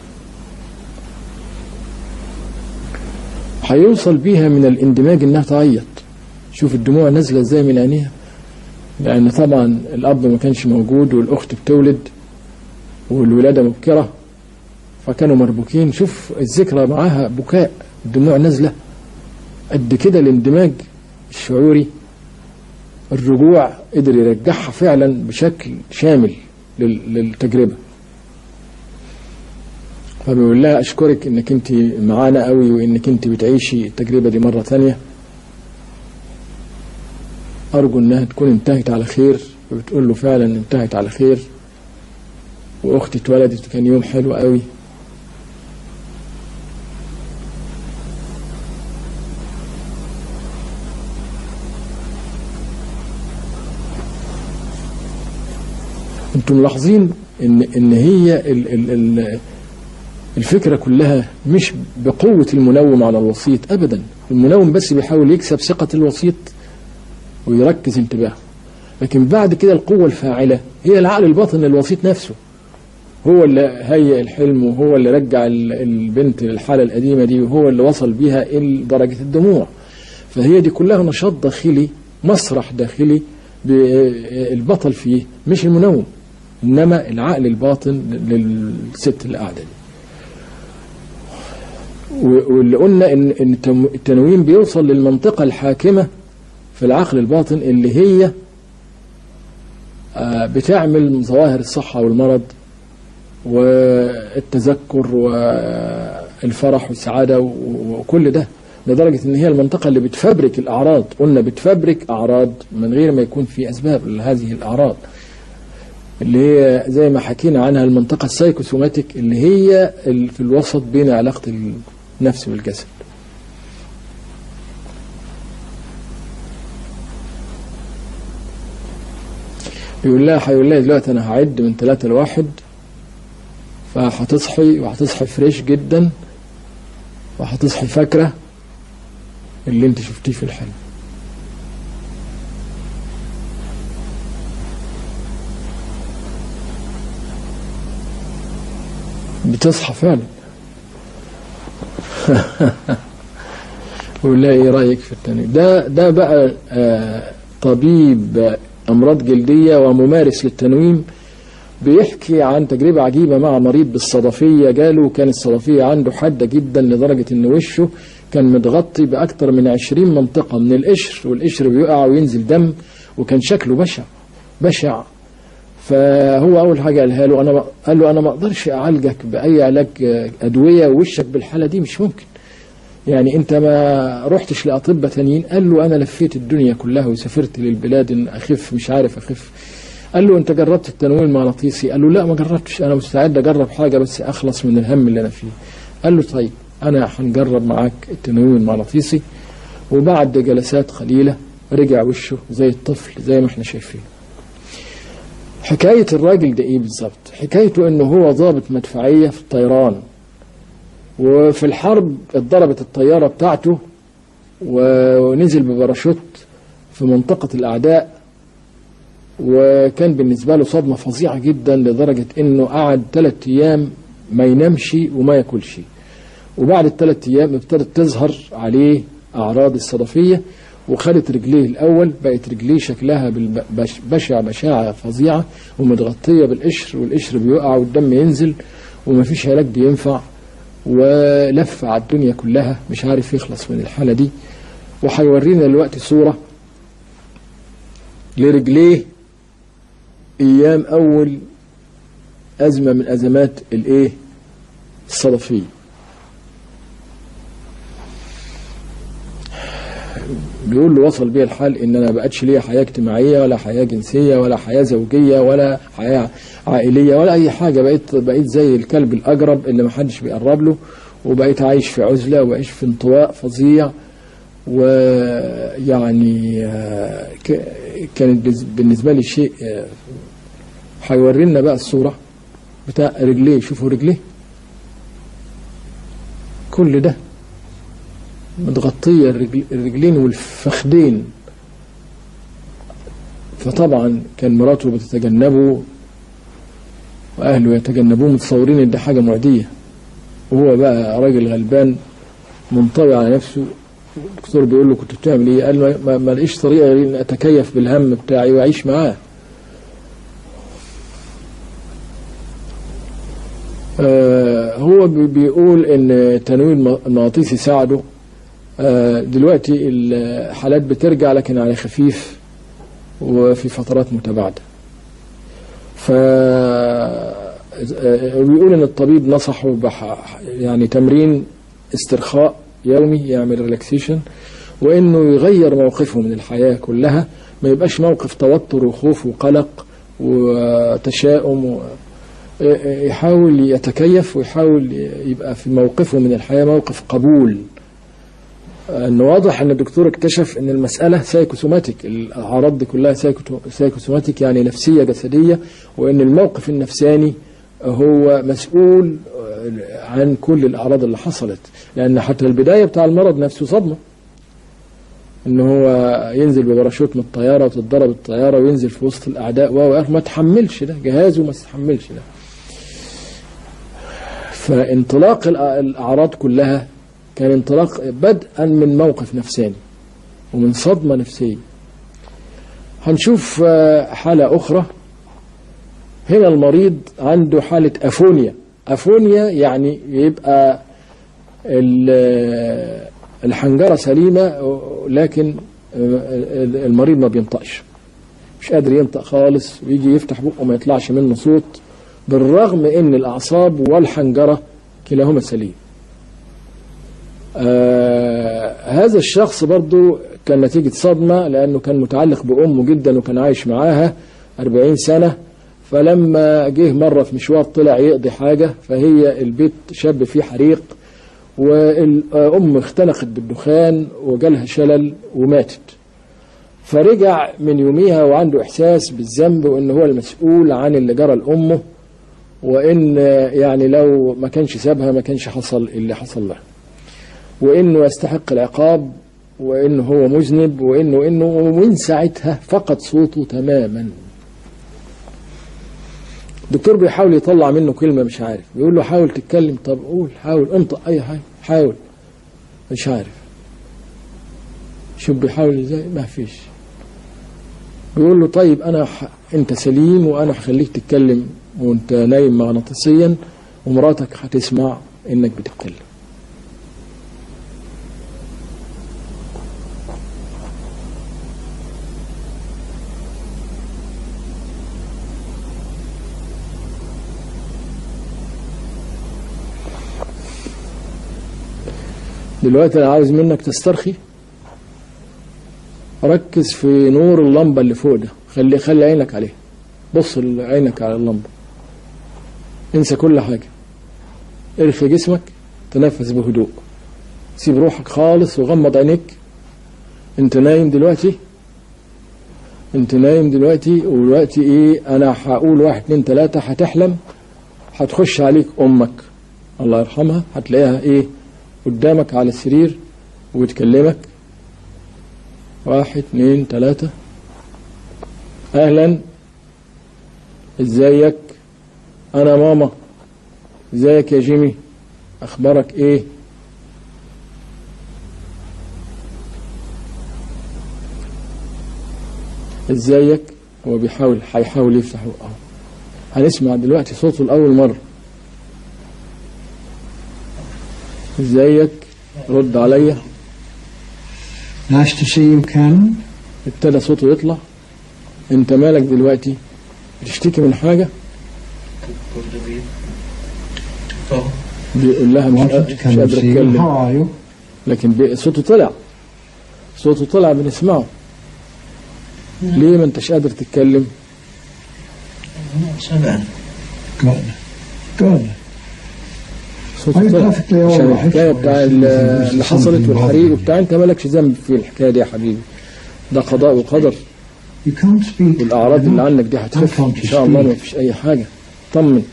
هيوصل بيها من الاندماج انها تعيط. شوف الدموع نازلة ازاي من عينيها، لأن طبعا الأب ما كانش موجود والأخت بتولد والولادة مبكرة فكانوا مربوكين. شوف الذكرى معاها بكاء، الدموع نازلة قد كده. الاندماج الشعوري، الرجوع قدر يرجعها فعلا بشكل شامل للتجربة. فبيقول لها أشكرك إنك أنت معانا قوي وإنك أنت بتعيشي التجربة دي مرة ثانية. أرجو إنها تكون انتهت على خير. فبتقول له فعلا انتهت على خير، وأختي اتولدت كان يوم حلو قوي. انتم ملاحظين ان ان هي ال ال ال الفكرة كلها مش بقوة المنوم على الوسيط ابدا. المنوم بس بيحاول يكسب ثقة الوسيط ويركز انتباهه، لكن بعد كده القوة الفاعلة هي العقل الباطن للوسيط نفسه. هو اللي هيئ الحلم، وهو اللي رجع البنت للحالة القديمة دي، وهو اللي وصل بيها إلى درجة الدموع. فهي دي كلها نشاط داخلي، مسرح داخلي البطل فيه مش المنوم، إنما العقل الباطن للست اللي قاعدة دي. واللي قلنا إن التنويم بيوصل للمنطقة الحاكمة في العقل الباطن اللي هي بتعمل ظواهر الصحة والمرض والتذكر والفرح والسعادة وكل ده، لدرجة ان هي المنطقة اللي بتفبرك الأعراض. قلنا بتفبرك أعراض من غير ما يكون في أسباب لهذه الأعراض، اللي هي زي ما حكينا عنها المنطقة السايكوسوماتيك اللي هي في الوسط بين علاقة النفس والجسد. بيقول لها هيقول لها دلوقتي أنا هعد من ثلاثة لواحد، فهتصحي وهتصحي فريش جدا، وهتصحي فاكرة اللي انت شفتيه في الحلم. بتصحى فعلا. بيقول لها ايه رأيك في التنويم ده؟ ده بقى آه طبيب أمراض جلدية وممارس للتنويم، بيحكي عن تجربة عجيبة مع مريض بالصدفية. جاله كان الصدفية عنده حادة جدا لدرجة ان وشه كان متغطي بأكتر من عشرين منطقة من القشر، والقشر بيقع وينزل دم، وكان شكله بشع بشع. فهو أول حاجة قالها له أنا قال له أنا ما أقدرش أعالجك بأي علاج أدوية ووشك بالحالة دي مش ممكن. يعني انت ما رحتش لاطباء تانيين؟ قال له انا لفيت الدنيا كلها وسافرت للبلاد ان اخف مش عارف اخف. قال له انت جربت التنويم المغناطيسي؟ قال له لا ما جربتش، انا مستعد اجرب حاجه بس اخلص من الهم اللي انا فيه. قال له طيب انا هنجرب معاك التنويم المغناطيسي. وبعد جلسات قليله رجع وشه زي الطفل زي ما احنا شايفين. حكايه الراجل ده ايه بالظبط؟ حكايته انه هو ضابط مدفعيه في الطيران، وفي الحرب اتضربت الطياره بتاعته ونزل بباراشوت في منطقه الاعداء، وكان بالنسبه له صدمه فظيعه جدا لدرجه انه قعد ثلاث ايام ما ينامش وما ياكلش. وبعد الثلاث ايام ابتدت تظهر عليه اعراض الصدفيه، وخدت رجليه الاول، بقت رجليه شكلها بشع بشاعه فظيعه ومتغطيه بالقشر، والقشر بيقع والدم ينزل ومفيش علاج بينفع، ولف على الدنيا كلها مش عارف يخلص من الحاله دي. وهيورينا دلوقتي صوره لرجليه ايام اول ازمه من ازمات الايه الصدفيه. بيقول له وصل بيا الحال ان انا ما بقتش ليا حياه اجتماعيه ولا حياه جنسيه ولا حياه زوجيه ولا حياه عائليه ولا اي حاجه، بقيت بقيت زي الكلب الاجرب اللي ما حدش بيقرب له، وبقيت عايش في عزله وعايش في انطواء فظيع. ويعني كانت بالنسبه لي شيء. هيورينا بقى الصوره بتاع رجليه، شوفوا رجليه كل ده متغطيه الرجلين والفخدين. فطبعا كان مراته بتتجنبه واهله يتجنبوه، متصورين ان ده حاجه معديه، وهو بقى راجل غلبان منطوي على نفسه. الدكتور بيقول له كنت بتعمل ايه؟ قال له ما, ما لقيش طريقه غير ان اتكيف بالهم بتاعي واعيش معاه. آه هو بيقول ان التنويم المغناطيسي ساعده. آه دلوقتي الحالات بترجع لكن على خفيف وفي فترات متباعده. ف بيقول ان الطبيب نصحه بح يعني تمرين استرخاء يومي يعمل ريلاكسيشن، وانه يغير موقفه من الحياه كلها، ما يبقاش موقف توتر وخوف وقلق وتشاؤم، يحاول يتكيف ويحاول يبقى في موقفه من الحياه موقف قبول. انه واضح ان الدكتور اكتشف ان المساله سايكوسوماتيك، الاعراض دي كلها سايكوسوماتيك يعني نفسيه جسديه، وان الموقف النفساني هو مسؤول عن كل الاعراض اللي حصلت. لان حتى البدايه بتاع المرض نفسه صدمه، ان هو ينزل بباراشوت من الطياره وتتضرب الطياره وينزل في وسط الاعداء وما تحملش ده، جهازه ما يتحملش ده. فانطلاق الاعراض كلها كان انطلاق بدءا من موقف نفساني ومن صدمه نفسيه. هنشوف حاله اخرى. هنا المريض عنده حاله افونيا. افونيا يعني يبقى الحنجره سليمه لكن المريض ما بينطقش، مش قادر ينطق خالص، ويجي يفتح بقه ما يطلعش منه صوت، بالرغم ان الاعصاب والحنجره كلاهما سليم. آه هذا الشخص برضو كان نتيجة صدمة، لأنه كان متعلق بأمه جدا وكان عايش معاها أربعين سنة. فلما جه مرة في مشوار طلع يقضي حاجة، فهي البيت شاب فيه حريق، والأم اختنقت بالدخان وجالها شلل وماتت. فرجع من يوميها وعنده إحساس بالذنب وإن هو المسؤول عن اللي جرى لأمه، وإن يعني لو ما كانش سابها ما كانش حصل اللي حصل له، وإنه يستحق العقاب، وإنه هو مذنب، وإنه إنه ومن ساعتها فقد صوته تماما. الدكتور بيحاول يطلع منه كلمة مش عارف، بيقول له حاول تتكلم، طب قول، حاول انطق أي حاجة، حاول، مش عارف. شوف بيحاول ازاي، ما فيش. بيقول له طيب أنا ح... أنت سليم وأنا هخليك تتكلم وأنت نايم مغناطيسيا، ومراتك هتسمع إنك بتتكلم. دلوقتي انا عاوز منك تسترخي، ركز في نور اللمبة اللي فوق ده، خلي خلي عينك عليه، بص عينك على اللمبة، انسى كل حاجة، ارخي جسمك، تنفس بهدوء، سيب روحك خالص وغمض عينيك. انت نايم دلوقتي، انت نايم دلوقتي، ودلوقتي ايه، انا هقول واحد اتنين تلاتة هتحلم، هتخش عليك امك الله يرحمها، هتلاقيها ايه قدامك على السرير وتكلمك. واحد اتنين تلاتة، اهلا، ازيك، انا ماما، ازيك يا جيمي، اخبارك ايه؟ ازيك. هو بيحاول هيحاول يفتح بقه، هنسمع دلوقتي صوته لأول مرة. ازيك، رد عليا. Nice to see you, Ken. ابتدى صوته يطلع. انت مالك دلوقتي؟ بتشتكي من حاجة؟ بيقول لها مش مش قادر اتكلم، لكن صوته طلع، صوته طلع بنسمعه. ليه ما انتش قادر تتكلم؟ Good. Good. صوته طلع عشان الحكاية بتاع اللي حصلت والحريق وبتاع، انت مالكش ذنب في الحكاية دي يا حبيبي، ده قضاء وقدر، والأعراض اللي عنك دي هتخف إن شاء الله، ما فيش أي حاجة. طمن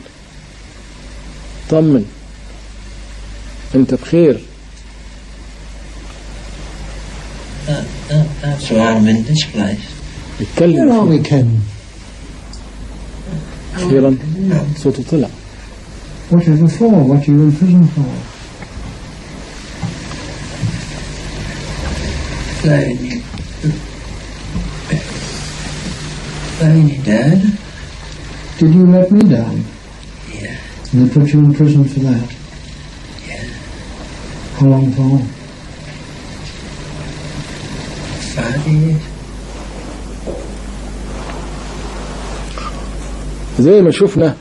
طمن، أنت بخير. That's why I'm in this place. اتكلم. أخيرا صوته طلع. Whatever for? What are you in prison for? Playing you. Playing you, Dad. Did you let me down? Yeah. And they put you in prison for that? Yeah. How long for? Five years. زي ما شفنا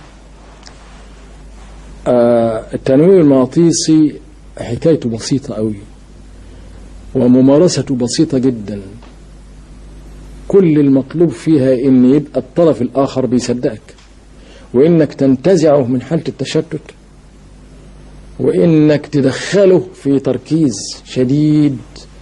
آه التنويم المغناطيسي حكايته بسيطة قوي، وممارسته بسيطة جدا. كل المطلوب فيها ان يبقى الطرف الاخر بيصدقك، وانك تنتزعه من حالة التشتت، وانك تدخله في تركيز شديد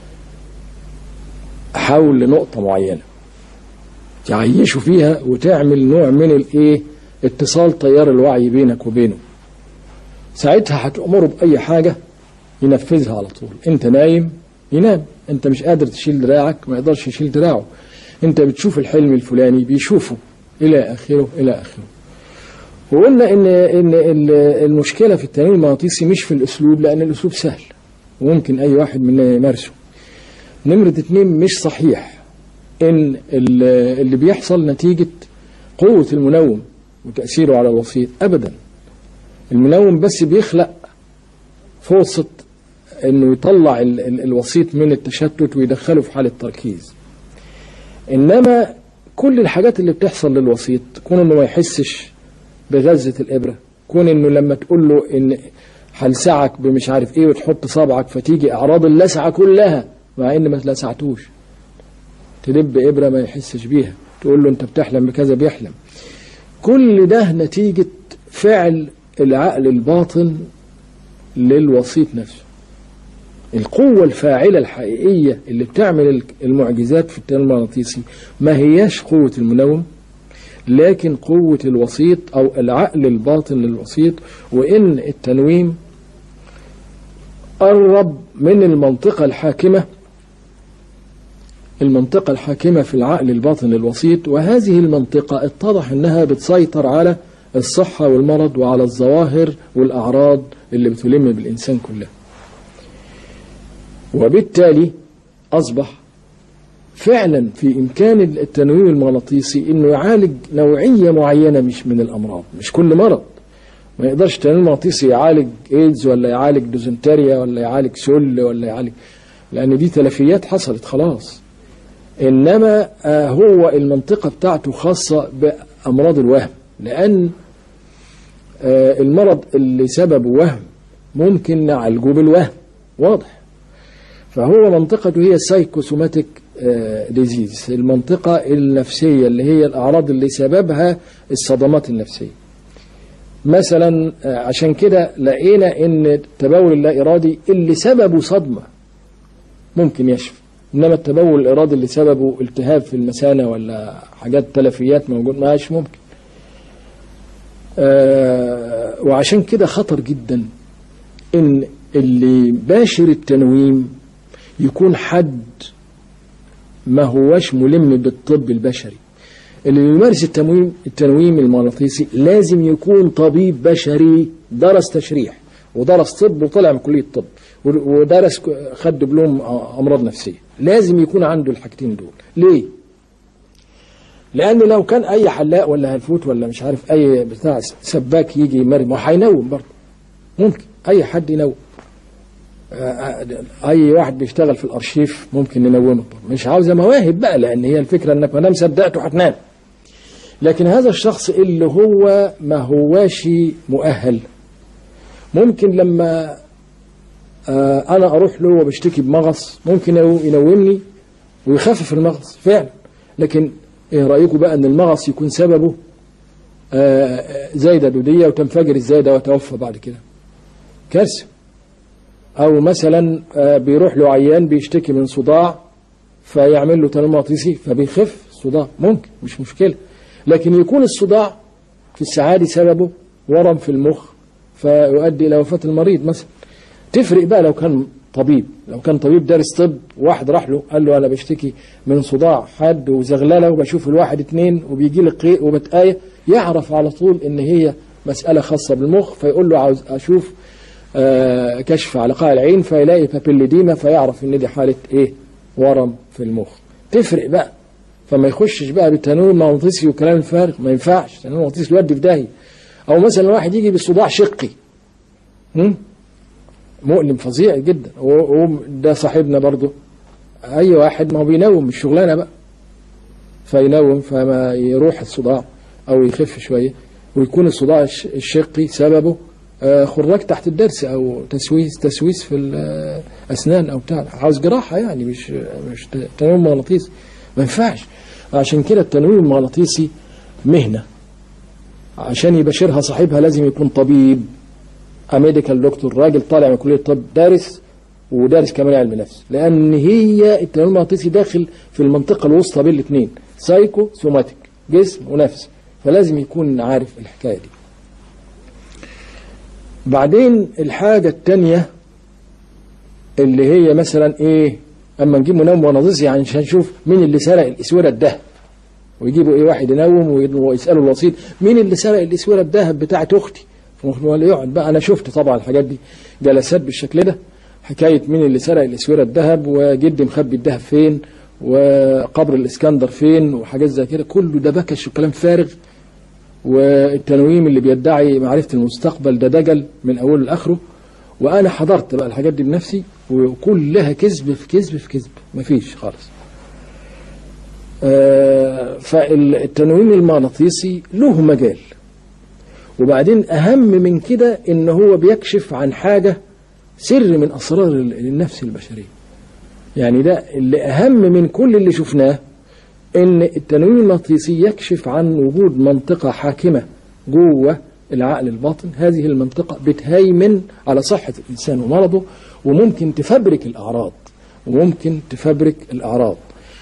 حول نقطة معينة، تعيشه فيها وتعمل نوع من الايه اتصال تيار الوعي بينك وبينه. ساعتها هتأمره بأي حاجة ينفذها على طول. انت نايم ينام، انت مش قادر تشيل دراعك ما يقدرش يشيل دراعه، انت بتشوف الحلم الفلاني بيشوفه، الى اخره الى اخره. وقلنا ان ان المشكلة في التنويم المغناطيسي مش في الاسلوب، لان الاسلوب سهل وممكن اي واحد منا يمارسه. نمرة اتنين، مش صحيح ان اللي بيحصل نتيجة قوة المنوم وتأثيره على الوسيط، ابدا. المنوم بس بيخلق فرصة انه يطلع ال ال الوسيط من التشتت ويدخله في حالة تركيز. انما كل الحاجات اللي بتحصل للوسيط، كون انه ما يحسش بغزة الابرة، كون انه لما تقول له ان هلسعك بمش عارف ايه وتحط صابعك فتيجي اعراض اللسعة كلها مع ان ما لسعتوش، تدب ابرة ما يحسش بيها، تقول له انت بتحلم بكذا بيحلم. كل ده نتيجة فعل العقل الباطن للوسيط نفسه. القوة الفاعلة الحقيقية اللي بتعمل المعجزات في التنويم المغناطيسي ما هياش قوة المنوم، لكن قوة الوسيط أو العقل الباطن للوسيط. وإن التنويم قرب من المنطقة الحاكمة، المنطقة الحاكمة في العقل الباطن للوسيط، وهذه المنطقة اتضح أنها بتسيطر على الصحة والمرض وعلى الظواهر والأعراض اللي بتلم بالإنسان كلها. وبالتالي أصبح فعلا في إمكان التنويم المغناطيسي أنه يعالج نوعية معينة مش من الأمراض، مش كل مرض. ما يقدرش التنويم المغناطيسي يعالج إيدز ولا يعالج دوزنتريا ولا يعالج سل ولا يعالج، لأن دي تلفيات حصلت خلاص. إنما هو المنطقة بتاعته خاصة بأمراض الوهم، لأن المرض اللي سببه وهم ممكن نعالجه بالوهم، واضح. فهو منطقته هي سايكوسوماتيك ديزيز، المنطقة النفسية اللي هي الأعراض اللي سببها الصدمات النفسية. مثلا عشان كده لقينا ان التبول اللا إرادي اللي سببه صدمة ممكن يشفى، إنما التبول الإرادي اللي سببه التهاب في المثانة ولا حاجات تلفيات موجود ماش ممكن. آه وعشان كده خطر جدا إن اللي باشر التنويم يكون حد ما هوش ملم بالطب البشري. اللي يمارس التنويم التنويم المغناطيسي لازم يكون طبيب بشري درس تشريح ودرس طب وطلع من كلية الطب ودرس خد دبلوم أمراض نفسية. لازم يكون عنده الحاجتين دول. ليه؟ لأن لو كان أي حلاق ولا هلفوت ولا مش عارف أي بتاع سباك يجي يمرم وهينوم برضه، ممكن أي حد ينوم. أي واحد بيشتغل في الأرشيف ممكن ننومه، مش عاوزة مواهب بقى، لأن هي الفكرة إنك ما دام صدقته هتنام. لكن هذا الشخص اللي هو ما هواش مؤهل ممكن لما آه أنا أروح له وبشتكي بمغص ممكن ينومني ويخفف المغص فعلا. لكن إيه رأيكم بقى أن المغص يكون سببه آه زايدة دودية وتنفجر الزايدة وتوفى بعد كده؟ كارثة. أو مثلا آه بيروح له عيان بيشتكي من صداع فيعمل له تنويم مغناطيسي فبيخف الصداع، ممكن مش مشكلة. لكن يكون الصداع في السعادي سببه ورم في المخ فيؤدي إلى وفاة المريض مثلا. تفرق بقى لو كان طبيب، لو كان طبيب دارس طب واحد راح له قال له أنا بشتكي من صداع حاد وزغللة وبشوف الواحد اتنين وبيجي لي قيء وبتآية، يعرف على طول إن هي مسألة خاصة بالمخ، فيقول له عاوز أشوف آه كشف على قاع العين فيلاقي بابيليديما فيعرف إن دي حالة إيه؟ ورم في المخ. تفرق بقى، فما يخشش بقى بالتنويم المغناطيسي والكلام الفارغ، ما ينفعش. التنويم المغناطيسي يودي في داهية. أو مثلا واحد يجي بصداع شقي مؤلم فظيع جدا، وده صاحبنا برضه أي واحد ما هو بينوم الشغلانة بقى، فينوم فما يروح الصداع أو يخف شوية، ويكون الصداع الشقي سببه خراج تحت الضرس أو تسويس تسويس في الأسنان أو بتاع، عاوز جراحة يعني، مش مش تنويم مغناطيسي، ما ينفعش. عشان كده التنويم المغناطيسي مهنة، عشان يبشرها صاحبها لازم يكون طبيب اميديكال دكتور، راجل طالع من كلية الطب دارس ودارس كمان علم نفس، لان هي التنويم المغناطيسي داخل في المنطقة الوسطى بين الاثنين، سايكو سوماتيك، جسم ونفس، فلازم يكون عارف الحكاية دي. بعدين الحاجة التانية اللي هي مثلا ايه، اما نجيب منوم مغناطيسي يعني عشان نشوف مين اللي سرق الاسورة الذهب، ويجيبوا ايه واحد ينوم ويسألوا الوسيط مين اللي سرق الاسورة الذهب بتاعت اختي، يقعد بقى. انا شفت طبعا الحاجات دي جلسات بالشكل ده، حكاية مين اللي سرق الاسورة الذهب وجدي مخبي الذهب فين وقبر الاسكندر فين وحاجات زي كده، كله ده بكش وكلام فارغ. والتنويم اللي بيدعي معرفة المستقبل ده دجل من اوله لاخره. وانا حضرت بقى الحاجات دي بنفسي وكلها كذب في كذب في كذب، مفيش خالص. آه فالتنويم المغناطيسي له مجال. وبعدين أهم من كده إن هو بيكشف عن حاجة سر من أسرار النفس البشرية. يعني ده اللي أهم من كل اللي شفناه، إن التنويم المغناطيسي يكشف عن وجود منطقة حاكمة جوه العقل الباطن. هذه المنطقة بتهيمن على صحة الإنسان ومرضه، وممكن تفبرك الأعراض وممكن تفبرك الأعراض.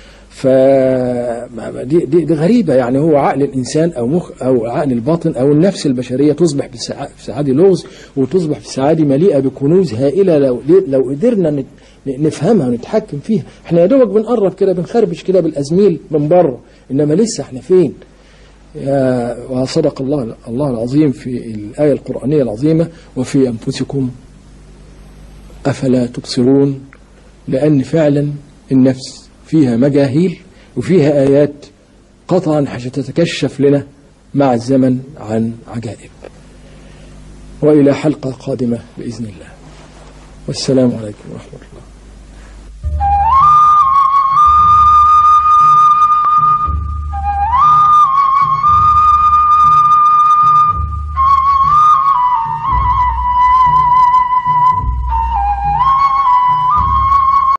فدي دي, دي غريبة. يعني هو عقل الإنسان أو مخ أو عقل الباطن أو النفس البشرية تصبح بسعادة لغز، وتصبح بسعادة مليئة بكنوز هائلة لو لو قدرنا نفهمها ونتحكم فيها. احنا يا دوبك بنقرب كده بنخربش كده بالأزميل من بره، إنما لسه احنا فين؟ وصدق الله الله العظيم في الآية القرآنية العظيمة: وفي أنفسكم أفلا تبصرون. لأن فعلا النفس فيها مجاهيل وفيها آيات قطعا حتتكشف لنا مع الزمن عن عجائب. وإلى حلقة قادمة بإذن الله، والسلام عليكم ورحمة الله.